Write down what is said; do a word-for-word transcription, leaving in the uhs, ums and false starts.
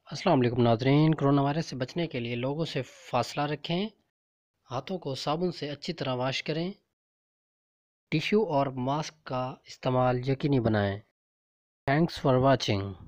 अस्सलाम वालेकुम नाज़रीन। कोरोना वायरस से बचने के लिए लोगों से फासला रखें, हाथों को साबुन से अच्छी तरह वॉश करें, टिश्यू और मास्क का इस्तेमाल यकीनी बनाएं। Thanks for watching.